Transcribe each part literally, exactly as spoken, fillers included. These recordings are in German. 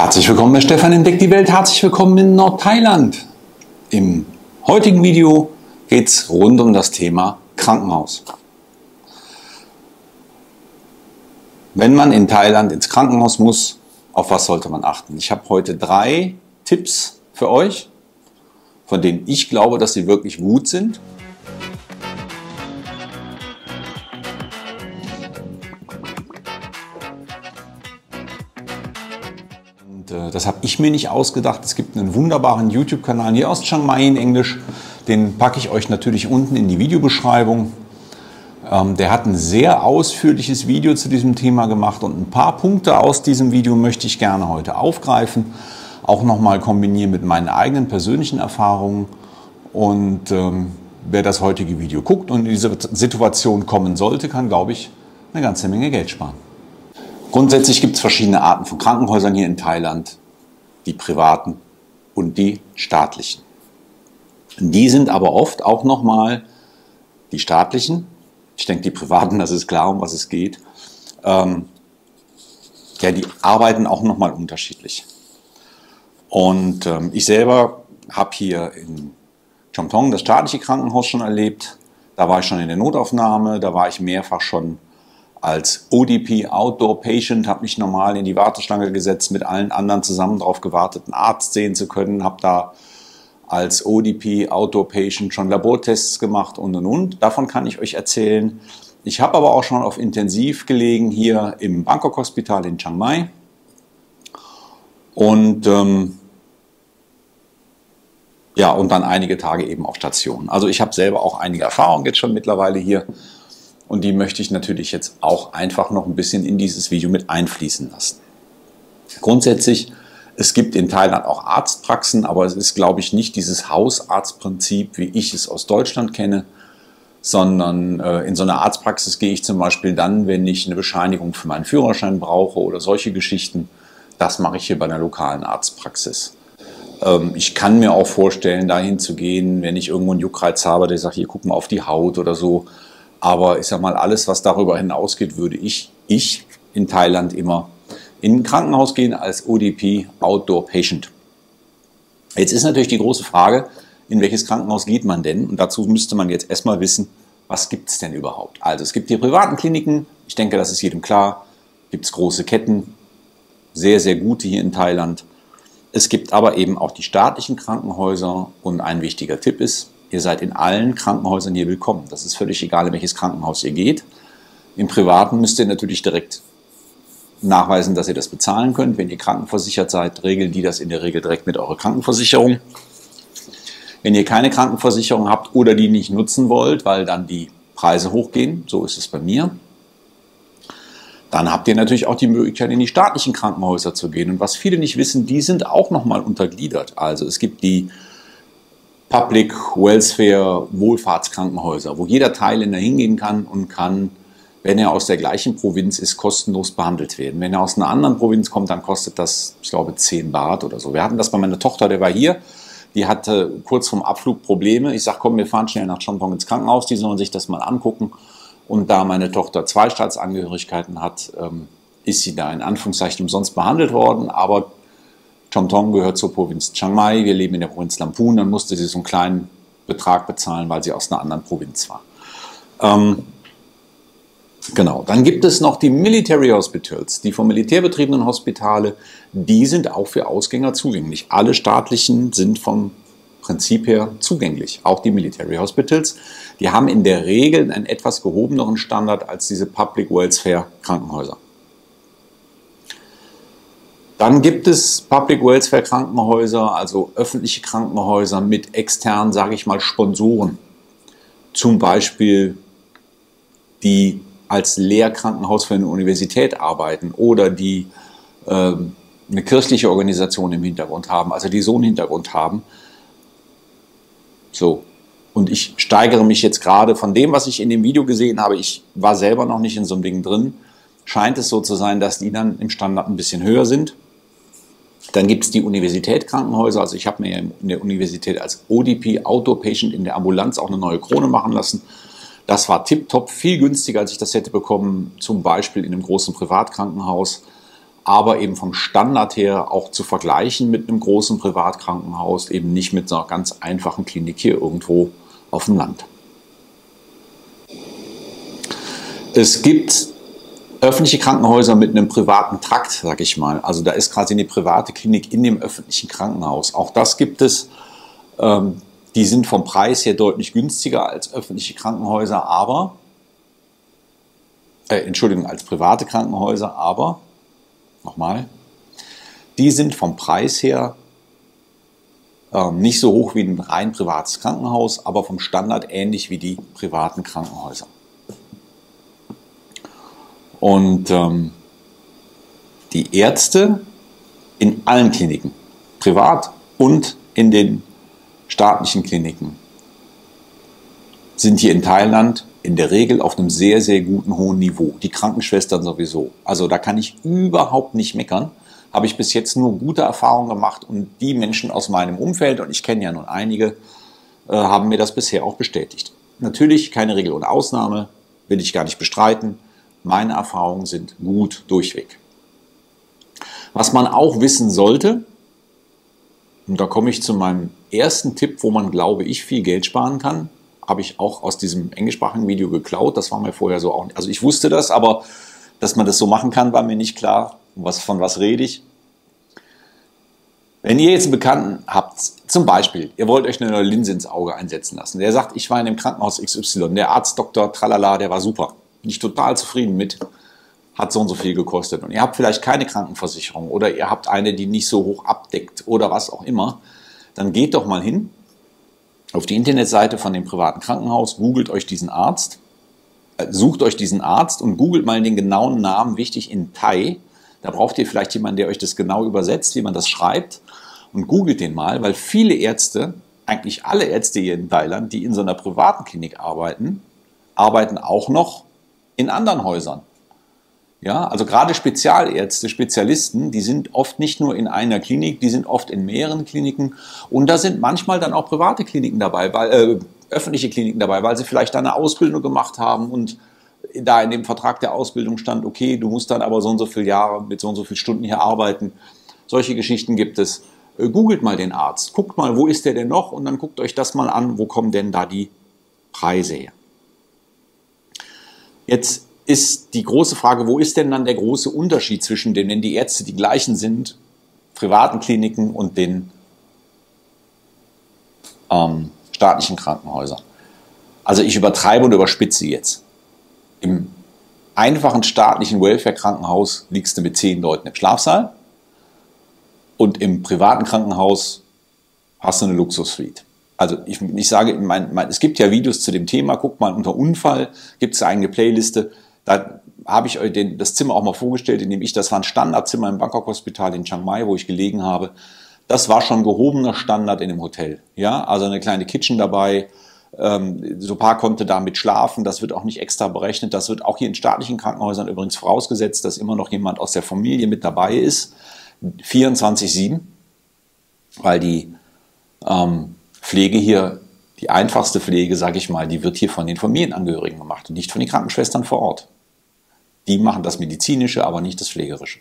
Herzlich willkommen bei Stefan entdeckt die Welt. Herzlich willkommen in Nordthailand. Im heutigen Video geht es rund um das Thema Krankenhaus. Wenn man in Thailand ins Krankenhaus muss, auf was sollte man achten? Ich habe heute drei Tipps für euch, von denen ich glaube, dass sie wirklich gut sind. Das habe ich mir nicht ausgedacht. Es gibt einen wunderbaren YouTube-Kanal hier aus Chiang Mai in Englisch. Den packe ich euch natürlich unten in die Videobeschreibung. Ähm, der hat ein sehr ausführliches Video zu diesem Thema gemacht und ein paar Punkte aus diesem Video möchte ich gerne heute aufgreifen. Auch nochmal kombinieren mit meinen eigenen persönlichen Erfahrungen. Und ähm, wer das heutige Video guckt und in diese Situation kommen sollte, kann, glaube ich, eine ganze Menge Geld sparen. Grundsätzlich gibt es verschiedene Arten von Krankenhäusern hier in Thailand, die privaten und die staatlichen. Die sind aber oft auch nochmal die staatlichen, ich denke die privaten, das ist klar, um was es geht, ähm, ja, die arbeiten auch nochmal unterschiedlich. Und ähm, ich selber habe hier in Chom Thong das staatliche Krankenhaus schon erlebt, da war ich schon in der Notaufnahme, da war ich mehrfach schon als O D P, Outdoor Patient, habe mich normal in die Warteschlange gesetzt, mit allen anderen zusammen darauf gewartet, einen Arzt sehen zu können, habe da als O D P, Outdoor Patient schon Labortests gemacht und und und. Davon kann ich euch erzählen. Ich habe aber auch schon auf Intensiv gelegen hier im Bangkok Hospital in Chiang Mai und ähm, ja, und dann einige Tage eben auf Station. Also ich habe selber auch einige Erfahrungen jetzt schon mittlerweile hier. Und die möchte ich natürlich jetzt auch einfach noch ein bisschen in dieses Video mit einfließen lassen. Grundsätzlich, es gibt in Thailand auch Arztpraxen, aber es ist, glaube ich, nicht dieses Hausarztprinzip, wie ich es aus Deutschland kenne, sondern äh, in so eine Arztpraxis gehe ich zum Beispiel dann, wenn ich eine Bescheinigung für meinen Führerschein brauche oder solche Geschichten. Das mache ich hier bei einer lokalen Arztpraxis. Ähm, ich kann mir auch vorstellen, dahin zu gehen, wenn ich irgendwo einen Juckreiz habe, der sagt, hier, guck mal auf die Haut oder so. Aber ich sage mal, alles, was darüber hinausgeht, würde ich, ich in Thailand immer in ein Krankenhaus gehen als O D P, Outdoor Patient. Jetzt ist natürlich die große Frage, in welches Krankenhaus geht man denn? Und dazu müsste man jetzt erstmal wissen, was gibt es denn überhaupt? Also es gibt die privaten Kliniken, ich denke, das ist jedem klar, gibt es große Ketten, sehr, sehr gute hier in Thailand. Es gibt aber eben auch die staatlichen Krankenhäuser und ein wichtiger Tipp ist, ihr seid in allen Krankenhäusern hier willkommen. Das ist völlig egal, in welches Krankenhaus ihr geht. Im Privaten müsst ihr natürlich direkt nachweisen, dass ihr das bezahlen könnt. Wenn ihr krankenversichert seid, regeln die das in der Regel direkt mit eurer Krankenversicherung. Wenn ihr keine Krankenversicherung habt oder die nicht nutzen wollt, weil dann die Preise hochgehen, so ist es bei mir, dann habt ihr natürlich auch die Möglichkeit, in die staatlichen Krankenhäuser zu gehen. Und was viele nicht wissen, die sind auch nochmal untergliedert. Also es gibt die Public Welfare Wohlfahrtskrankenhäuser, wo jeder Thailänder hingehen kann und kann, wenn er aus der gleichen Provinz ist, kostenlos behandelt werden. Wenn er aus einer anderen Provinz kommt, dann kostet das, ich glaube, zehn Baht oder so. Wir hatten das bei meiner Tochter, der war hier, die hatte kurz vorm Abflug Probleme. Ich sage, komm, wir fahren schnell nach Chom Thong ins Krankenhaus, die sollen sich das mal angucken. Und da meine Tochter zwei Staatsangehörigkeiten hat, ist sie da in Anführungszeichen umsonst behandelt worden, aber Chom Thong gehört zur Provinz Chiang Mai, wir leben in der Provinz Lamphun, dann musste sie so einen kleinen Betrag bezahlen, weil sie aus einer anderen Provinz war. Ähm, genau, dann gibt es noch die Military Hospitals, die vom Militär betriebenen Hospitale, die sind auch für Ausgänger zugänglich. Alle staatlichen sind vom Prinzip her zugänglich, auch die Military Hospitals. Die haben in der Regel einen etwas gehobeneren Standard als diese Public Welfare Krankenhäuser. Dann gibt es Public Welfare Krankenhäuser, also öffentliche Krankenhäuser mit externen, sage ich mal, Sponsoren. Zum Beispiel die als Lehrkrankenhaus für eine Universität arbeiten oder die äh, eine kirchliche Organisation im Hintergrund haben, also die so einen Hintergrund haben. So. Und ich steigere mich jetzt gerade von dem, was ich in dem Video gesehen habe, ich war selber noch nicht in so einem Ding drin, scheint es so zu sein, dass die dann im Standard ein bisschen höher sind. Dann gibt es die Universitätskrankenhäuser, also ich habe mir in der Universität als O D P, Outdoor Patient in der Ambulanz auch eine neue Krone machen lassen. Das war tipptopp, viel günstiger, als ich das hätte bekommen, zum Beispiel in einem großen Privatkrankenhaus. aber eben vom Standard her auch zu vergleichen mit einem großen Privatkrankenhaus, eben nicht mit so einer ganz einfachen Klinik hier irgendwo auf dem Land. Es gibt öffentliche Krankenhäuser mit einem privaten Trakt, sag ich mal. Also da ist quasi eine private Klinik in dem öffentlichen Krankenhaus. Auch das gibt es. Ähm, die sind vom Preis her deutlich günstiger als öffentliche Krankenhäuser, aber, äh, Entschuldigung, als private Krankenhäuser, aber, nochmal, die sind vom Preis her äh, nicht so hoch wie ein rein privates Krankenhaus, aber vom Standard ähnlich wie die privaten Krankenhäuser. Und ähm, die Ärzte in allen Kliniken, privat und in den staatlichen Kliniken, sind hier in Thailand in der Regel auf einem sehr, sehr guten, hohen Niveau. Die Krankenschwestern sowieso. Also da kann ich überhaupt nicht meckern. Habe ich bis jetzt nur gute Erfahrungen gemacht und die Menschen aus meinem Umfeld, und ich kenne ja nun einige, äh, haben mir das bisher auch bestätigt. Natürlich keine Regel und Ausnahme, will ich gar nicht bestreiten. Meine Erfahrungen sind gut durchweg. Was man auch wissen sollte, und da komme ich zu meinem ersten Tipp, wo man, glaube ich, viel Geld sparen kann, habe ich auch aus diesem englischsprachigen Video geklaut. Das war mir vorher so auch nicht. Also ich wusste das, aber dass man das so machen kann, war mir nicht klar. Was, von was rede ich? Wenn ihr jetzt einen Bekannten habt, zum Beispiel, ihr wollt euch eine neue Linse ins Auge einsetzen lassen, der sagt, ich war in dem Krankenhaus X Y, der Arzt Doktor Tralala, der war super. Bin ich total zufrieden mit, hat so und so viel gekostet. Und ihr habt vielleicht keine Krankenversicherung oder ihr habt eine, die nicht so hoch abdeckt oder was auch immer, dann geht doch mal hin auf die Internetseite von dem privaten Krankenhaus, googelt euch diesen Arzt, äh, sucht euch diesen Arzt und googelt mal den genauen Namen, wichtig in Thai. Da braucht ihr vielleicht jemanden, der euch das genau übersetzt, wie man das schreibt, und googelt den mal, weil viele Ärzte, eigentlich alle Ärzte hier in Thailand, die in so einer privaten Klinik arbeiten, arbeiten auch noch in anderen Häusern. Ja, also gerade Spezialärzte, Spezialisten, die sind oft nicht nur in einer Klinik, die sind oft in mehreren Kliniken und da sind manchmal dann auch private Kliniken dabei, weil, äh, öffentliche Kliniken dabei, weil sie vielleicht da eine Ausbildung gemacht haben und da in dem Vertrag der Ausbildung stand, okay, du musst dann aber so und so viele Jahre mit so und so vielen Stunden hier arbeiten. Solche Geschichten gibt es. Äh, googelt mal den Arzt, guckt mal, wo ist der denn noch und dann guckt euch das mal an, wo kommen denn da die Preise her. Jetzt ist die große Frage, wo ist denn dann der große Unterschied zwischen den, wenn die Ärzte die gleichen sind, privaten Kliniken und den ähm, staatlichen Krankenhäusern? Also ich übertreibe und überspitze jetzt. Im einfachen staatlichen Welfare-Krankenhaus liegst du mit zehn Leuten im Schlafsaal und im privaten Krankenhaus hast du eine Luxussuite. Also ich, ich sage, mein, mein, es gibt ja Videos zu dem Thema, guckt mal unter Unfall, gibt es eine eigene Playliste, da habe ich euch den, das Zimmer auch mal vorgestellt, in dem ich, das war ein Standardzimmer im Bangkok-Hospital in Chiang Mai, wo ich gelegen habe. Das war schon gehobener Standard in dem Hotel. Ja, also eine kleine Kitchen dabei, ähm, so ein paar konnte damit schlafen, das wird auch nicht extra berechnet, das wird auch hier in staatlichen Krankenhäusern übrigens vorausgesetzt, dass immer noch jemand aus der Familie mit dabei ist, vierundzwanzig sieben, weil die ähm, Pflege hier, die einfachste Pflege, sage ich mal, die wird hier von den Familienangehörigen gemacht und nicht von den Krankenschwestern vor Ort. Die machen das Medizinische, aber nicht das Pflegerische.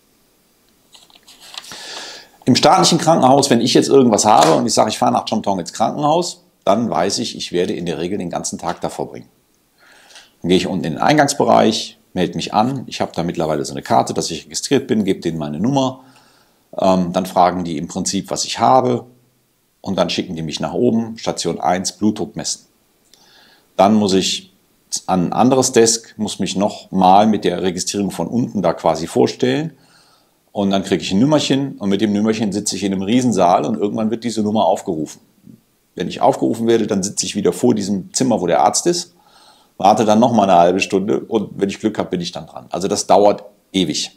Im staatlichen Krankenhaus, wenn ich jetzt irgendwas habe und ich sage, ich fahre nach Chomtong ins Krankenhaus, dann weiß ich, ich werde in der Regel den ganzen Tag da verbringen. Dann gehe ich unten in den Eingangsbereich, melde mich an. Ich habe da mittlerweile so eine Karte, dass ich registriert bin, gebe denen meine Nummer. Ähm, dann fragen die im Prinzip, was ich habe. Und dann schicken die mich nach oben, Station eins, Blutdruck messen. Dann muss ich an ein anderes Desk, muss mich nochmal mit der Registrierung von unten da quasi vorstellen. Und dann kriege ich ein Nummerchen und mit dem Nummerchen sitze ich in einem Riesensaal und irgendwann wird diese Nummer aufgerufen. Wenn ich aufgerufen werde, dann sitze ich wieder vor diesem Zimmer, wo der Arzt ist, warte dann nochmal eine halbe Stunde und wenn ich Glück habe, bin ich dann dran. Also das dauert ewig.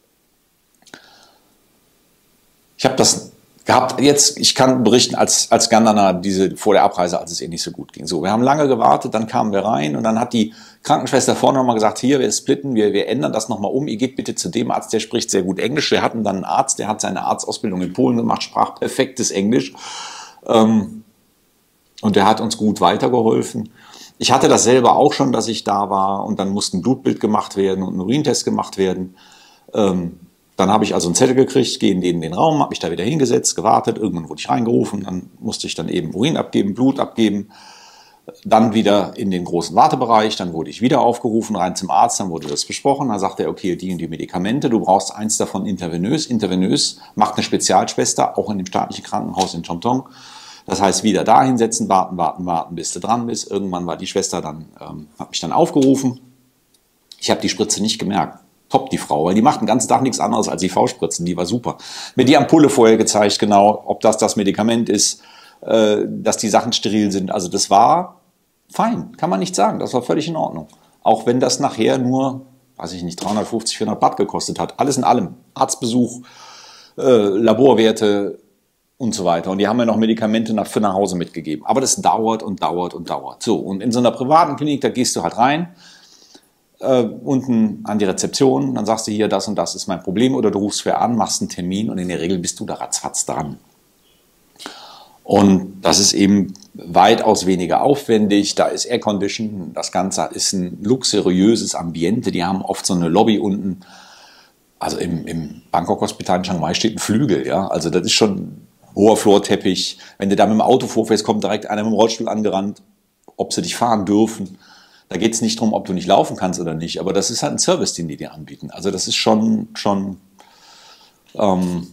Ich habe das gehabt, jetzt, ich kann berichten, als, als Gandana diese, vor der Abreise, als es ihr nicht so gut ging. So, wir haben lange gewartet, dann kamen wir rein und dann hat die Krankenschwester vorne nochmal gesagt, hier, wir splitten, wir, wir ändern das nochmal um, ihr geht bitte zu dem Arzt, der spricht sehr gut Englisch. Wir hatten dann einen Arzt, der hat seine Arztausbildung in Polen gemacht, sprach perfektes Englisch ähm, und der hat uns gut weitergeholfen. Ich hatte das selber auch schon, dass ich da war und dann musste ein Blutbild gemacht werden und ein Urintest gemacht werden. Ähm, Dann habe ich also einen Zettel gekriegt, gehe in den, den Raum, habe mich da wieder hingesetzt, gewartet, irgendwann wurde ich reingerufen, dann musste ich dann eben Urin abgeben, Blut abgeben, dann wieder in den großen Wartebereich, dann wurde ich wieder aufgerufen, rein zum Arzt, dann wurde das besprochen, dann sagte er, okay, die und die Medikamente, du brauchst eins davon intravenös. Intravenös macht eine Spezialschwester, auch in dem staatlichen Krankenhaus in Chongqing. Das heißt, wieder da hinsetzen, warten, warten, warten, bis du dran bist. Irgendwann war die Schwester dann, ähm, hat mich dann aufgerufen. Ich habe die Spritze nicht gemerkt. Top, die Frau, weil die macht den ganzen Tag nichts anderes als I V-Spritzen, die war super. Mir die Ampulle vorher gezeigt, genau, ob das das Medikament ist, äh, dass die Sachen steril sind. Also das war fein, kann man nicht sagen, das war völlig in Ordnung. Auch wenn das nachher nur, weiß ich nicht, dreihundertfünfzig, vierhundert Baht gekostet hat. Alles in allem, Arztbesuch, äh, Laborwerte und so weiter. Und die haben mir noch Medikamente nach, für nach Hause mitgegeben. Aber das dauert und dauert und dauert. So, und in so einer privaten Klinik, da gehst du halt rein, Uh, unten an die Rezeption, dann sagst du hier, das und das ist mein Problem oder du rufst wer an, machst einen Termin und in der Regel bist du da ratzfatz dran. Und das ist eben weitaus weniger aufwendig, da ist Aircondition, das Ganze ist ein luxuriöses Ambiente, die haben oft so eine Lobby unten, also im, im Bangkok-Hospital in Chiang Mai steht ein Flügel, ja, also das ist schon ein hoher Florteppich, wenn du da mit dem Auto vorfährst, kommt direkt einer mit dem Rollstuhl angerannt, ob sie dich fahren dürfen. Da geht es nicht darum, ob du nicht laufen kannst oder nicht, aber das ist halt ein Service, den die dir anbieten. Also das ist schon, schon ähm,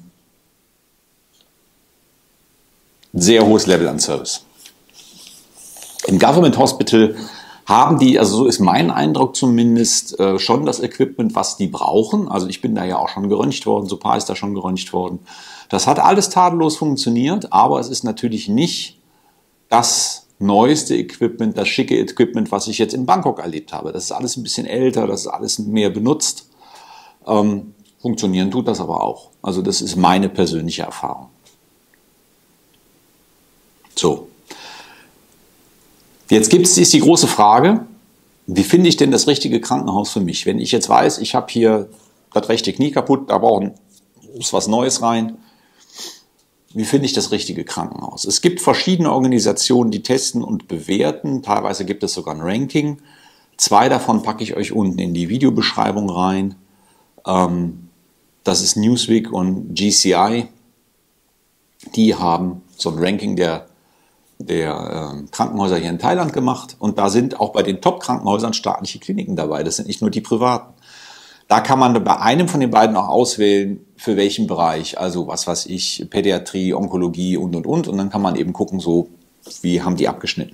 ein sehr hohes Level an Service. Im Government Hospital haben die, also so ist mein Eindruck zumindest, äh, schon das Equipment, was die brauchen. Also ich bin da ja auch schon geröntgt worden, Sopa ist da schon geröntgt worden. Das hat alles tadellos funktioniert, aber es ist natürlich nicht das neueste Equipment, das schicke Equipment, was ich jetzt in Bangkok erlebt habe. Das ist alles ein bisschen älter, das ist alles mehr benutzt. Ähm, funktionieren tut das aber auch. Also das ist meine persönliche Erfahrung. So. Jetzt gibt's, ist die große Frage, wie finde ich denn das richtige Krankenhaus für mich? Wenn ich jetzt weiß, ich habe hier das rechte Knie kaputt, da braucht was Neues rein. Wie finde ich das richtige Krankenhaus? Es gibt verschiedene Organisationen, die testen und bewerten. Teilweise gibt es sogar ein Ranking. Zwei davon packe ich euch unten in die Videobeschreibung rein. Das ist Newsweek und G C I. Die haben so ein Ranking der, der Krankenhäuser hier in Thailand gemacht. Und da sind auch bei den Top-Krankenhäusern staatliche Kliniken dabei. Das sind nicht nur die privaten. Da kann man bei einem von den beiden auch auswählen, für welchen Bereich, also was weiß ich, Pädiatrie, Onkologie und, und, und. Und dann kann man eben gucken, so, wie haben die abgeschnitten.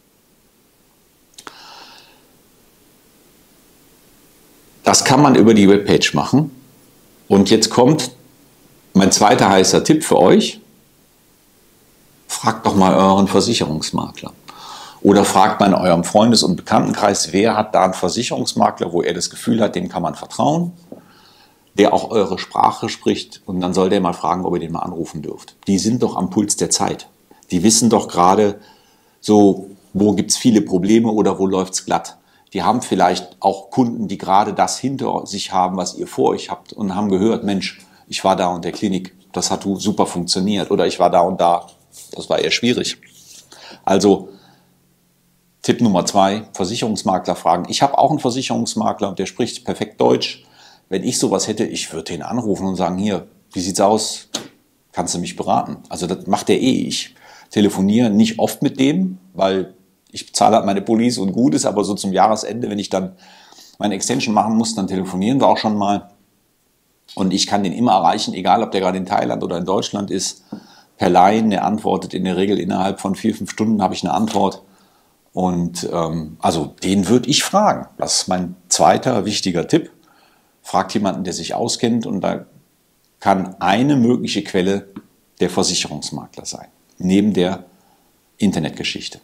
Das kann man über die Webpage machen. Und jetzt kommt mein zweiter heißer Tipp für euch. Fragt doch mal euren Versicherungsmakler. Oder fragt mal in eurem Freundes- und Bekanntenkreis, wer hat da einen Versicherungsmakler, wo er das Gefühl hat, dem kann man vertrauen, der auch eure Sprache spricht, und dann soll der mal fragen, ob ihr den mal anrufen dürft. Die sind doch am Puls der Zeit. Die wissen doch gerade so, wo gibt es viele Probleme oder wo läuft es glatt. Die haben vielleicht auch Kunden, die gerade das hinter sich haben, was ihr vor euch habt, und haben gehört, Mensch, ich war da und der Klinik, das hat super funktioniert, oder ich war da und da, das war eher schwierig. Also Tipp Nummer zwei, Versicherungsmakler fragen. Ich habe auch einen Versicherungsmakler und der spricht perfekt Deutsch. Wenn ich sowas hätte, ich würde den anrufen und sagen, hier, wie sieht's aus? Kannst du mich beraten? Also das macht der eh. Ich telefoniere nicht oft mit dem, weil ich zahle halt meine Police und gut ist, aber so zum Jahresende, wenn ich dann meine Extension machen muss, dann telefonieren wir auch schon mal. Und ich kann den immer erreichen, egal ob der gerade in Thailand oder in Deutschland ist, per Line. Der antwortet in der Regel innerhalb von vier, fünf Stunden, habe ich eine Antwort. Und ähm, also den würde ich fragen. Das ist mein zweiter wichtiger Tipp. Fragt jemanden, der sich auskennt, und da kann eine mögliche Quelle der Versicherungsmakler sein, neben der Internetgeschichte.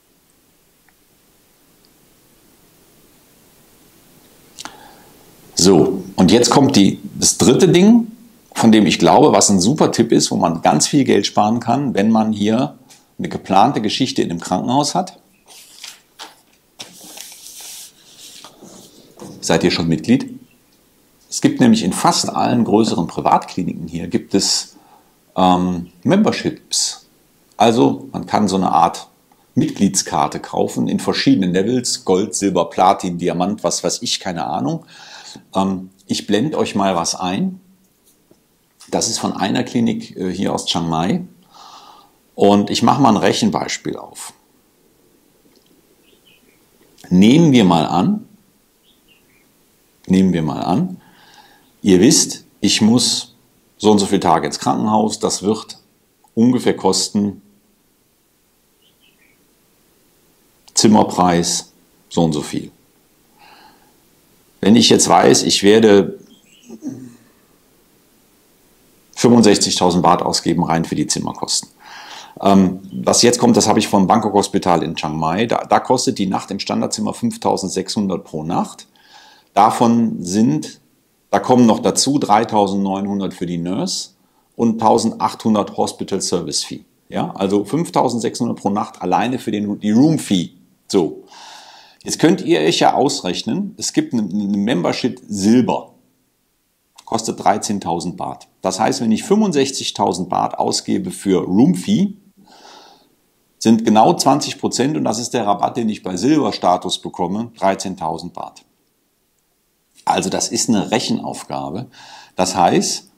So, und jetzt kommt die, das dritte Ding, von dem ich glaube, was ein super Tipp ist, wo man ganz viel Geld sparen kann, wenn man hier eine geplante Geschichte in einem Krankenhaus hat. Seid ihr schon Mitglied? Es gibt nämlich in fast allen größeren Privatkliniken hier gibt es ähm, Memberships. Also man kann so eine Art Mitgliedskarte kaufen in verschiedenen Levels, Gold, Silber, Platin, Diamant, was weiß ich, keine Ahnung. Ähm, ich blende euch mal was ein. Das ist von einer Klinik äh, hier aus Chiang Mai. Und ich mache mal ein Rechenbeispiel auf. Nehmen wir mal an, nehmen wir mal an, ihr wisst, ich muss so und so viele Tage ins Krankenhaus, das wird ungefähr kosten, Zimmerpreis, so und so viel. Wenn ich jetzt weiß, ich werde fünfundsechzigtausend Baht ausgeben, rein für die Zimmerkosten. Ähm, was jetzt kommt, das habe ich vom Bangkok Hospital in Chiang Mai, da, da kostet die Nacht im Standardzimmer fünftausendsechshundert pro Nacht. Davon sind, da kommen noch dazu dreitausendneunhundert für die Nurse und eintausendachthundert Hospital Service Fee. Ja, also fünftausendsechshundert pro Nacht alleine für den, die Room Fee. So. Jetzt könnt ihr euch ja ausrechnen, es gibt eine, eine Membership Silber, kostet dreizehntausend Baht. Das heißt, wenn ich fünfundsechzigtausend Baht ausgebe für Room Fee, sind genau zwanzig Prozent, und das ist der Rabatt, den ich bei Silberstatus bekomme, dreizehntausend Baht. Also das ist eine Rechenaufgabe. Das heißt,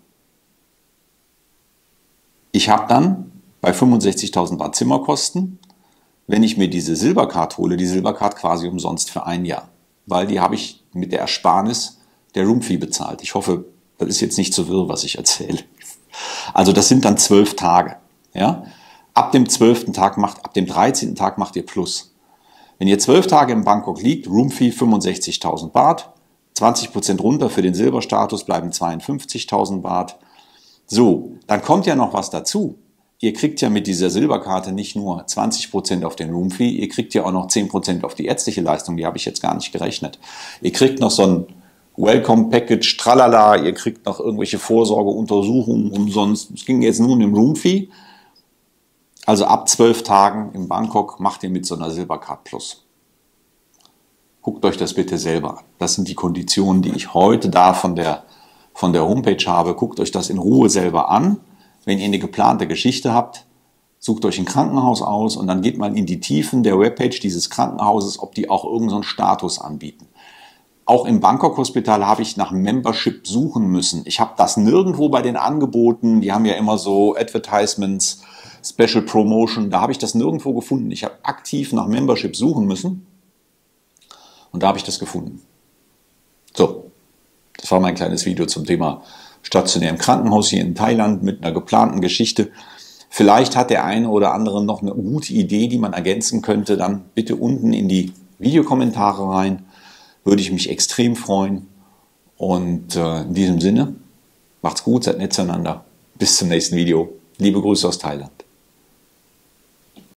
ich habe dann bei fünfundsechzigtausend Baht Zimmerkosten, wenn ich mir diese Silbercard hole, die Silbercard quasi umsonst für ein Jahr. Weil die habe ich mit der Ersparnis der Roomfee bezahlt. Ich hoffe, das ist jetzt nicht so wirr, was ich erzähle. Also das sind dann zwölf Tage. Ja? Ab dem zwölften Tag macht, ab dem dreizehnten Tag macht ihr Plus. Wenn ihr zwölf Tage in Bangkok liegt, Roomfee fünfundsechzigtausend Baht, zwanzig Prozent runter für den Silberstatus, bleiben zweiundfünfzigtausend Baht. So, dann kommt ja noch was dazu. Ihr kriegt ja mit dieser Silberkarte nicht nur zwanzig Prozent auf den Roomfee, ihr kriegt ja auch noch zehn Prozent auf die ärztliche Leistung, die habe ich jetzt gar nicht gerechnet. Ihr kriegt noch so ein Welcome Package, tralala, ihr kriegt noch irgendwelche Vorsorgeuntersuchungen umsonst. Es ging jetzt nur um den Roomfee. Also ab zwölf Tagen in Bangkok macht ihr mit so einer Silbercard Plus. Guckt euch das bitte selber an. Das sind die Konditionen, die ich heute da von der, von der Homepage habe. Guckt euch das in Ruhe selber an. Wenn ihr eine geplante Geschichte habt, sucht euch ein Krankenhaus aus und dann geht mal in die Tiefen der Webpage dieses Krankenhauses, ob die auch irgendeinen Status anbieten. Auch im Bangkok Hospital habe ich nach Membership suchen müssen. Ich habe das nirgendwo bei den Angeboten, die haben ja immer so Advertisements, Special Promotion, da habe ich das nirgendwo gefunden. Ich habe aktiv nach Membership suchen müssen und da habe ich das gefunden. So, das war mein kleines Video zum Thema stationär im Krankenhaus hier in Thailand mit einer geplanten Geschichte. Vielleicht hat der eine oder andere noch eine gute Idee, die man ergänzen könnte. Dann bitte unten in die Videokommentare rein. Würde ich mich extrem freuen. Und äh, in diesem Sinne, macht's gut, seid nett zueinander. Bis zum nächsten Video. Liebe Grüße aus Thailand.